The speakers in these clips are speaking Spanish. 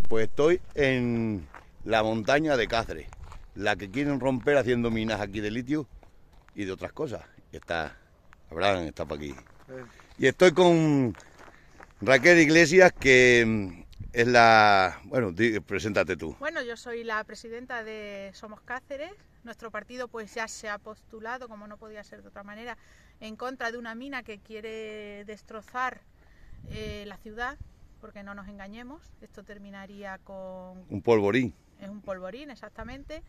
Pues estoy en la montaña de Cáceres, la que quieren romper haciendo minas aquí de litio y de otras cosas. Abraham está por aquí. Y estoy con Raquel Iglesias, que es la... Bueno, preséntate tú. Bueno, yo soy la presidenta de Somos Cáceres. Nuestro partido pues ya se ha postulado, como no podía ser de otra manera, en contra de una mina que quiere destrozar la ciudad, porque no nos engañemos, esto terminaría con... Un polvorín. Es un polvorín, exactamente.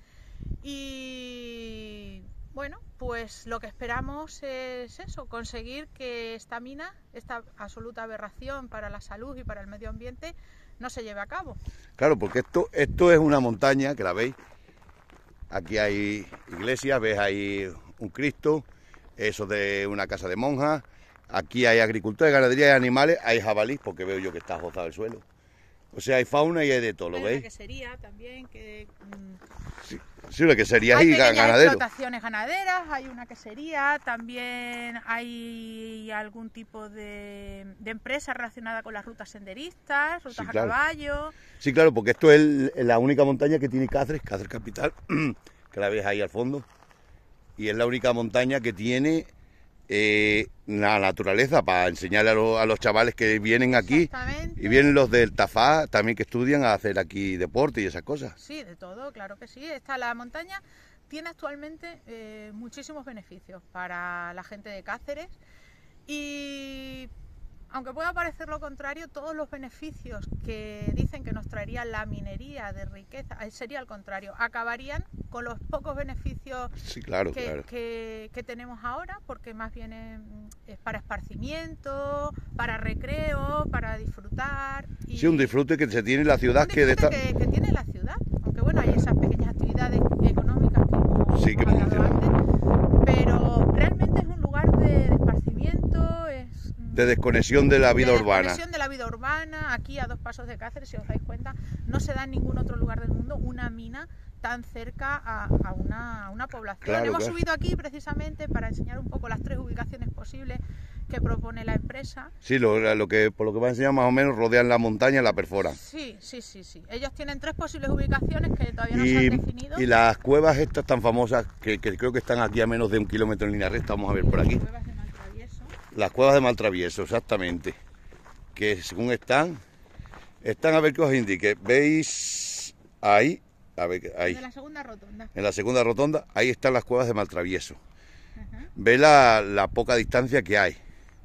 Y bueno, pues lo que esperamos es eso, conseguir que esta mina, esta absoluta aberración para la salud y para el medio ambiente, no se lleve a cabo. Claro, porque esto es una montaña, que la veis. Aquí hay iglesias, ves ahí un Cristo, eso de una casa de monjas. Aquí hay agricultura, ganadería y animales, hay jabalís, porque veo yo que está jozado el suelo. O sea, hay fauna y hay de todo, ¿lo veis? Hay una quesería también, que... Sí, una quesería hay y ganadero. Explotaciones ganaderas, hay una quesería, también hay algún tipo de empresa relacionada con las rutas senderistas, rutas a caballo. Sí, claro, porque esto es la única montaña que tiene Cáceres, Cáceres capital, que la ves ahí al fondo. Y es la única montaña que tiene la naturaleza para enseñarle a los chavales que vienen aquí. Y vienen los del Tafá también, que estudian a hacer aquí deporte y esas cosas. Sí, de todo, claro que sí. La montaña tiene actualmente muchísimos beneficios para la gente de Cáceres, y aunque pueda parecer lo contrario, todos los beneficios que dicen que nos traería la minería de riqueza, sería al contrario, acabarían con los pocos beneficios que tenemos ahora, porque más bien es para esparcimiento, para recreo, para disfrutar. Y sí, un disfrute que se tiene en la ciudad. Que tiene la ciudad, aunque bueno, hay esas pequeñas actividades económicas que hemos hablado antes, pero realmente es un lugar de esparcimiento, de desconexión de la vida urbana. Desconexión de la vida urbana. Aquí a 2 pasos de Cáceres, si os dais cuenta, no se da en ningún otro lugar del mundo una mina tan cerca a una población. Claro, Hemos subido aquí precisamente para enseñar un poco las 3 ubicaciones posibles que propone la empresa. Sí, por lo que va a enseñar, más o menos rodean la montaña y la perforan. Sí. Ellos tienen 3 posibles ubicaciones que todavía no se han definido. Y las cuevas estas tan famosas, que creo que están aquí a menos de 1 kilómetro en línea recta, vamos a ver por aquí. Las cuevas de Maltravieso, exactamente. Que según están a ver qué os indique. ¿Veis ahí? A ver, ahí. De la segunda rotonda. En la segunda rotonda, ahí están las cuevas de Maltravieso. Ve la poca distancia que hay.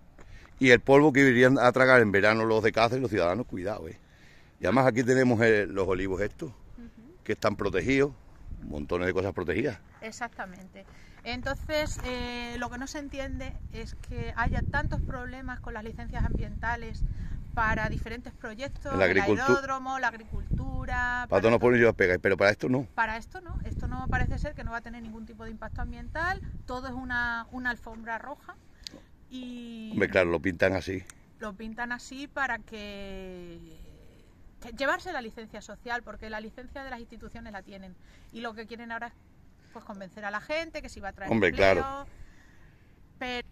Y el polvo que irían a tragar en verano los de Cáceres, los ciudadanos, cuidado, Y además aquí tenemos los olivos estos, que están protegidos, montones de cosas protegidas. Exactamente. Entonces, lo que no se entiende es que haya tantos problemas con las licencias ambientales para diferentes proyectos, el aeródromo, la agricultura... Para todos nos ponen yo a pegar, pero para esto no. Para esto no parece ser que no va a tener ningún tipo de impacto ambiental, todo es una alfombra roja y... Hombre, claro, lo pintan así. Lo pintan así para que llevarse la licencia social, porque la licencia de las instituciones la tienen, y lo que quieren ahora es pues convencer a la gente que si va a traer empleo, claro. Pero...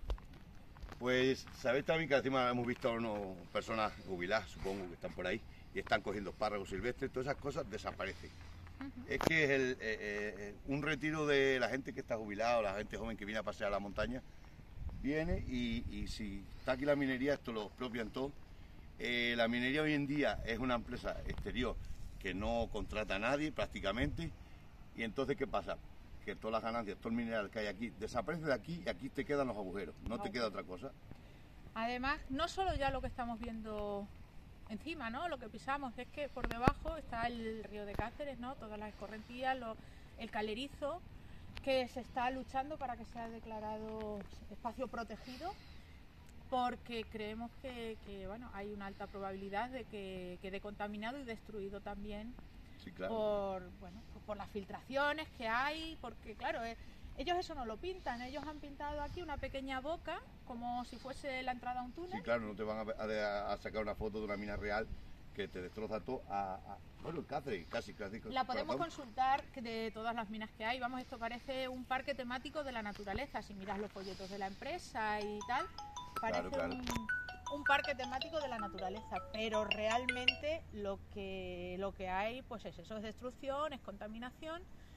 Pues sabéis también que encima hemos visto a unas personas jubiladas, supongo que están por ahí, y están cogiendo espárragos silvestres, todas esas cosas desaparecen. Es que es un retiro de la gente que está jubilada, o la gente joven que viene a pasear a la montaña, viene y si está aquí la minería, esto lo expropian todo. La minería hoy en día es una empresa exterior que no contrata a nadie prácticamente, y entonces ¿qué pasa? Que todas las ganancias, todo el mineral que hay aquí, desaparece de aquí y aquí te quedan los agujeros, no te queda otra cosa. Además, no solo ya lo que estamos viendo encima, ¿no? Lo que pisamos, es que por debajo está el río de Cáceres, ¿no? Todas las escorrentías, el calerizo, que se está luchando para que sea declarado espacio protegido, porque creemos que bueno, hay una alta probabilidad de que quede contaminado y destruido también. Sí, claro. Por las filtraciones que hay, porque claro, ellos eso no lo pintan, ellos han pintado aquí una pequeña boca como si fuese la entrada a un túnel. Sí, claro, no te van a sacar una foto de una mina real que te destroza todo bueno, el Cáceres, casi. La podemos consultar de todas las minas que hay, vamos, esto parece un parque temático de la naturaleza, si miras los folletos de la empresa y tal, parece un parque temático de la naturaleza, pero realmente lo que hay pues es eso, es destrucción, es contaminación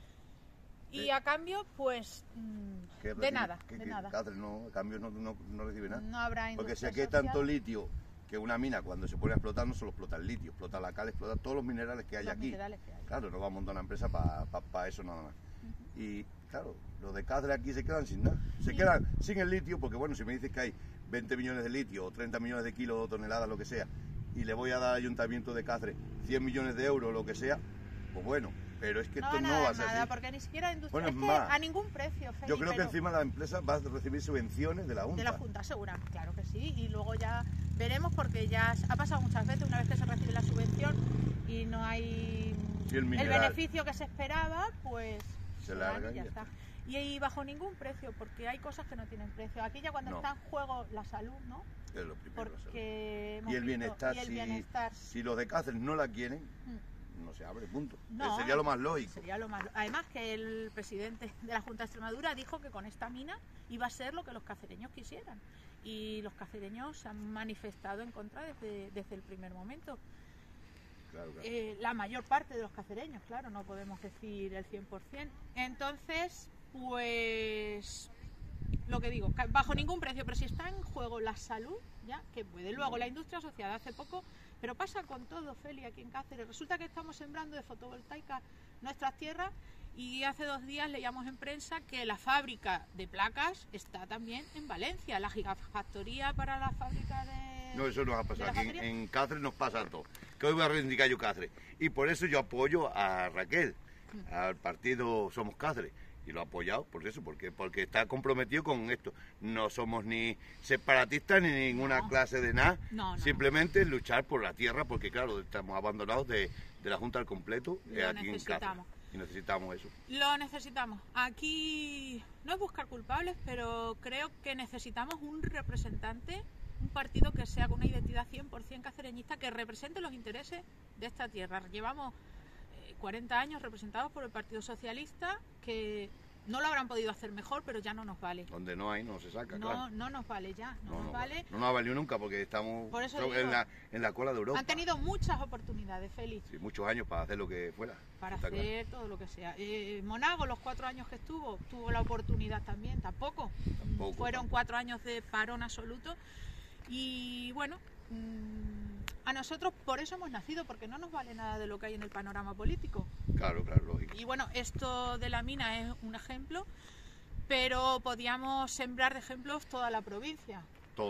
y a cambio pues de nada. Cáceres no, a cambio no recibe nada. No habrá industria porque si aquí hay tanto litio que una mina cuando se pone a explotar no solo explota el litio, explota la cal, explota todos los minerales que hay aquí. Claro, no va a montar una empresa para eso nada más. Y claro, los de Cáceres aquí se quedan sin nada, se quedan sin el litio porque bueno, si me dices que hay 20 millones de litio o 30 millones de kilos o toneladas, lo que sea, y le voy a dar al Ayuntamiento de Cáceres 100 millones de euros, lo que sea, pues bueno, pero es que esto no va a ser así. Porque ni siquiera industria, bueno, es que más, a ningún precio, Feli, yo creo que encima la empresa va a recibir subvenciones de la Junta. De la Junta, segura, claro que sí, y luego ya veremos porque ya ha pasado muchas veces, una vez que se recibe la subvención y no hay el beneficio que se esperaba, pues se larga y ya está. Y bajo ningún precio, porque hay cosas que no tienen precio. Aquí ya cuando está en juego la salud, ¿no? Es lo primero, porque y el bienestar, si los de Cáceres no la quieren, no se abre, punto. No, sería lo más lógico. Además que el presidente de la Junta de Extremadura dijo que con esta mina iba a ser lo que los cacereños quisieran. Y los cacereños se han manifestado en contra desde el primer momento. Claro. La mayor parte de los cacereños, claro, no podemos decir el 100%. Entonces, pues lo que digo, bajo ningún precio, pero si está en juego la salud, ya que puede. Luego la industria asociada hace poco, pero pasa con todo, Feli, aquí en Cáceres. Resulta que estamos sembrando de fotovoltaica nuestras tierras y hace 2 días leíamos en prensa que la fábrica de placas está también en Valencia, la gigafactoría para la fábrica de... No, eso nos ha pasado aquí en Cáceres, nos pasa todo. Que hoy voy a reivindicar yo Cáceres. Y por eso yo apoyo a Raquel, al partido Somos Cáceres. Y lo he apoyado por eso, porque está comprometido con esto. No somos ni separatistas ni ninguna clase de nada. Simplemente luchar por la tierra, porque claro, estamos abandonados de la Junta al completo aquí en Cáceres. Y necesitamos eso. Lo necesitamos. Aquí no es buscar culpables, pero creo que necesitamos un representante, un partido que sea con una identidad 100% cacereñista, que represente los intereses de esta tierra. Llevamos 40 años representados por el Partido Socialista, que no lo habrán podido hacer mejor, pero ya no nos vale. Donde no hay, no se saca, claro. No nos vale ya, no nos vale. No nos ha valido nunca porque estamos en la cola de Europa. Han tenido muchas oportunidades, Félix. Sí, muchos años para hacer lo que fuera. Para hacer todo lo que sea. Monago, los 4 años que tuvo la oportunidad también, tampoco. Fueron 4 años de parón absoluto. Y bueno, a nosotros por eso hemos nacido, porque no nos vale nada de lo que hay en el panorama político. Claro, lógico. Y bueno, esto de la mina es un ejemplo, pero podíamos sembrar de ejemplos toda la provincia. Todo.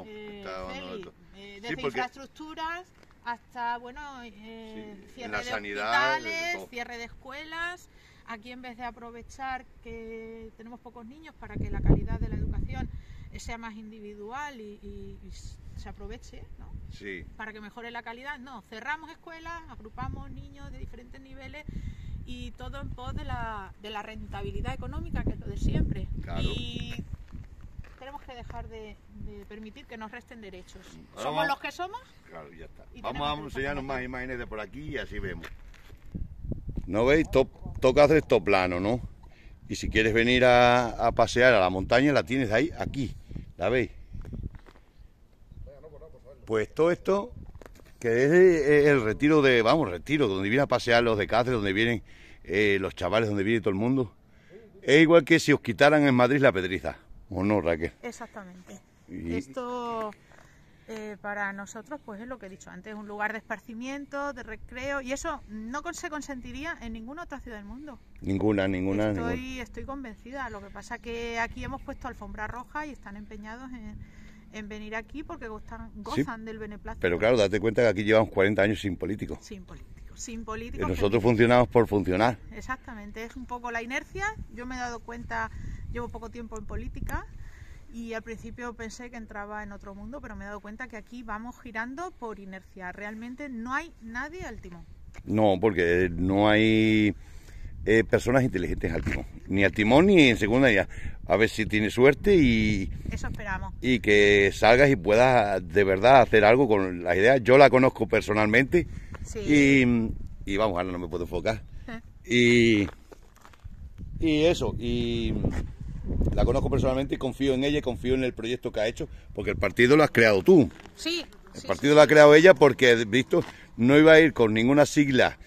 Desde infraestructuras hasta, bueno, cierre de sanidad, hospitales, cierre de escuelas. Aquí, en vez de aprovechar que tenemos pocos niños para que la calidad de la educación sea más individual y se aproveche, ¿no? Sí. Para que mejore la calidad, no, cerramos escuelas, agrupamos niños de diferentes niveles y todo en pos de la rentabilidad económica, que es lo de siempre. Claro. Y tenemos que dejar de permitir que nos resten derechos. Somos los que somos. Claro, ya está. Vamos a enseñarnos más imágenes de por aquí y así vemos. ¿No veis? Todo Cáceres, todo plano, ¿no? Y si quieres venir a pasear a la montaña, la tienes ahí, aquí. ¿La veis? Pues todo esto, que es el retiro donde vienen a pasear los de Cáceres, donde vienen los chavales, donde viene todo el mundo. Es igual que si os quitaran en Madrid la Pedriza, ¿o no, Raquel? Exactamente. Esto para nosotros, pues es lo que he dicho antes, un lugar de esparcimiento, de recreo, y eso no se consentiría en ninguna otra ciudad del mundo. Ninguna. Estoy convencida. Lo que pasa que aquí hemos puesto alfombra roja y están empeñados en venir aquí porque gozan del beneplácito. Pero claro, date cuenta que aquí llevamos 40 años sin políticos. Sin políticos. Y nosotros funcionamos por funcionar. Exactamente, es un poco la inercia. Yo me he dado cuenta, llevo poco tiempo en política y al principio pensé que entraba en otro mundo, pero me he dado cuenta que aquí vamos girando por inercia. Realmente no hay nadie al timón. No, porque no hay personas inteligentes al timón. Ni al timón ni en segunda ya. A ver si tienes suerte y... Eso esperamos. Y que salgas y puedas de verdad hacer algo con las ideas. Yo la conozco personalmente. Sí. Y vamos, ahora no me puedo enfocar. Y eso, y la conozco personalmente y confío en ella y confío en el proyecto que ha hecho, porque el partido lo has creado tú. Sí, El Sí, partido sí, lo ha sí. creado ella porque, visto, no iba a ir con ninguna sigla,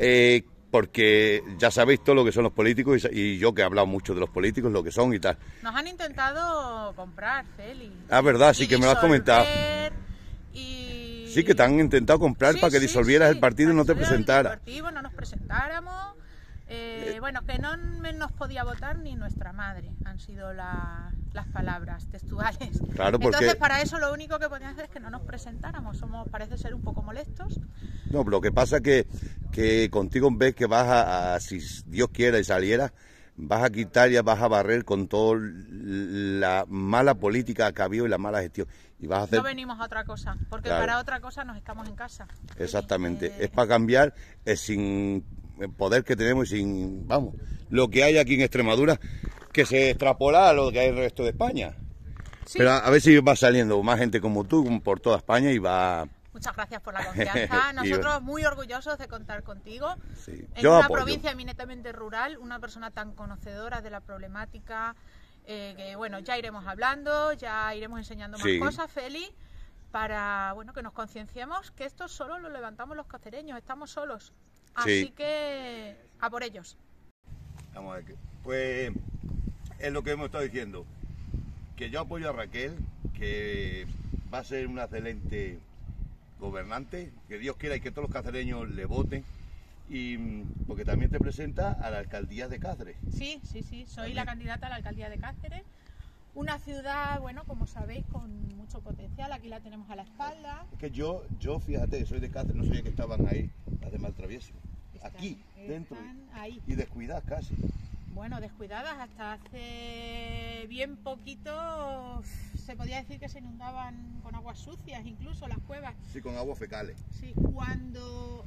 porque ya sabéis todo lo que son los políticos y yo que he hablado mucho de los políticos, lo que son y tal. Nos han intentado comprar, Feli. Ah, verdad, sí Y que me lo has comentado. disolver, y... Sí, que te han intentado comprar Sí, para que sí, disolvieras sí, el partido y no te para disolver el presentaras. partido, no nos presentáramos. Bueno, que no nos podía votar ni nuestra madre, han sido las palabras textuales. Claro, porque... Entonces, para eso lo único que podían hacer es que no nos presentáramos. Parece ser un poco molestos. No, lo que pasa que contigo ves que vas si Dios quiera y saliera, vas a quitar y vas a barrer con toda la mala política que ha habido y la mala gestión. Y vas a hacer... No venimos a otra cosa, porque Claro. para otra cosa nos estamos en casa. Exactamente, es para cambiar sin el poder que tenemos y sin, vamos, lo que hay aquí en Extremadura, que se extrapola a lo que hay en el resto de España. Sí. Pero a ver si va saliendo más gente como tú por toda España y va... Muchas gracias por la confianza. Nosotros muy orgullosos de contar contigo. Sí. En Yo una apoyo. provincia eminentemente rural, una persona tan conocedora de la problemática, que bueno, ya iremos hablando, ya iremos enseñando más Sí. cosas, Feli, para bueno, que nos concienciemos que esto solo lo levantamos los cacereños, estamos solos. Así Sí. que a por ellos. Vamos a ver, pues es lo que hemos estado diciendo, que yo apoyo a Raquel, que va a ser una excelente gobernante, que Dios quiera y que todos los cacereños le voten, y porque también te presenta a la alcaldía de Cáceres. Sí, sí, sí, soy También. la candidata a la alcaldía de Cáceres. Una ciudad, bueno, como sabéis, con mucho potencial. Aquí la tenemos a la espalda. Es que yo fíjate, soy de Cáceres, no sabía que estaban ahí las de Maltravieso. Aquí, dentro. Están ahí. Y descuidadas casi. Bueno, descuidadas hasta hace bien poquito. Se podía decir que se inundaban con aguas sucias, incluso las cuevas. Sí, con aguas fecales. Sí, cuando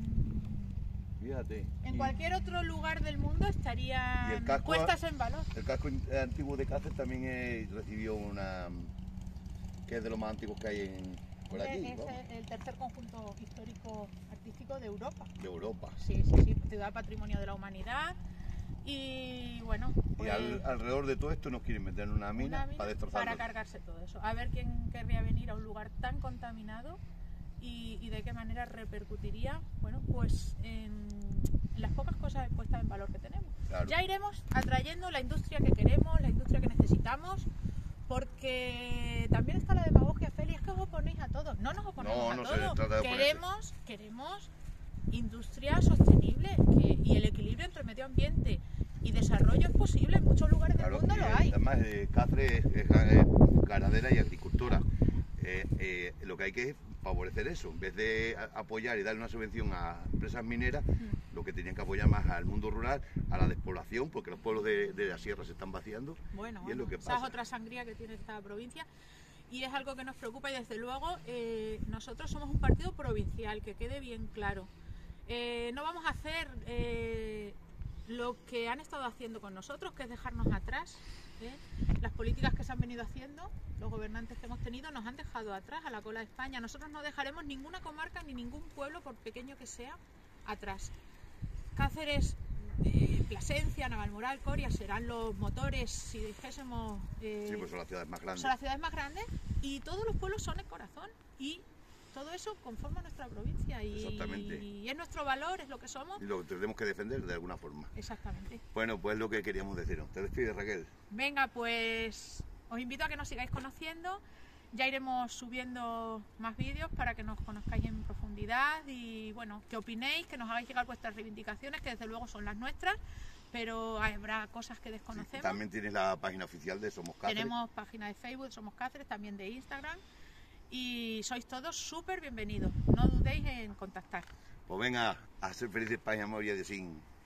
Fíjate. en Y cualquier otro lugar del mundo Y estarían el casco- puestas en valor. el casco antiguo de Cáceres también recibió una... que es de los más antiguos que hay por aquí, Es vamos, el tercer conjunto histórico artístico de Europa. de Europa. Sí, sí, sí, ciudad patrimonio de la humanidad. Y bueno, Y pues, alrededor de todo esto nos quieren meter en una mina, para destrozarlo. para cargarse todo eso. A ver quién querría venir a un lugar tan contaminado y de qué manera repercutiría, bueno, pues en las pocas cosas puestas en valor que tenemos. Claro. Ya iremos atrayendo la industria que queremos, la industria que necesitamos, porque también está la demagogia, Feli, es que os oponéis a todo. No nos oponemos No, a no se todo. trata de oponerse. Queremos industria sostenible y el equilibrio entre medio ambiente y desarrollo es posible. En muchos lugares del mundo y lo hay. además, Cáceres es ganadera y agricultora. Lo que hay que es favorecer eso. En vez de apoyar y darle una subvención a empresas mineras, lo que tenían que apoyar más al mundo rural, a la despoblación, porque los pueblos de la sierra se están vaciando. Bueno, y es lo que esa es pasa. otra sangría que tiene esta provincia y es algo que nos preocupa y desde luego nosotros somos un partido provincial, que quede bien claro. No vamos a hacer lo que han estado haciendo con nosotros, que es dejarnos atrás. Las políticas que se han venido haciendo, los gobernantes que hemos tenido, nos han dejado atrás, a la cola de España. Nosotros no dejaremos ninguna comarca ni ningún pueblo, por pequeño que sea, atrás. Cáceres, Plasencia, Navalmoral, Coria serán los motores, si dijésemos, Sí, pues son las ciudades más grandes. son las ciudades más grandes, y todos los pueblos son el corazón, y todo eso conforma nuestra provincia Exactamente. y es nuestro valor, es lo que somos. Y lo tenemos que defender de alguna forma. Exactamente. Bueno, pues lo que queríamos decir. Te despides, Raquel. Venga, pues os invito a que nos sigáis conociendo. Ya iremos subiendo más vídeos para que nos conozcáis en profundidad y bueno, que opinéis, que nos hagáis llegar vuestras reivindicaciones, que desde luego son las nuestras, pero habrá cosas que desconocemos. También tienes la página oficial de Somos Cáceres. Tenemos página de Facebook, Somos Cáceres, también de Instagram, y sois todos súper bienvenidos. No dudéis en contactar. Pues venga, a ser felices, paz y amor y adiós.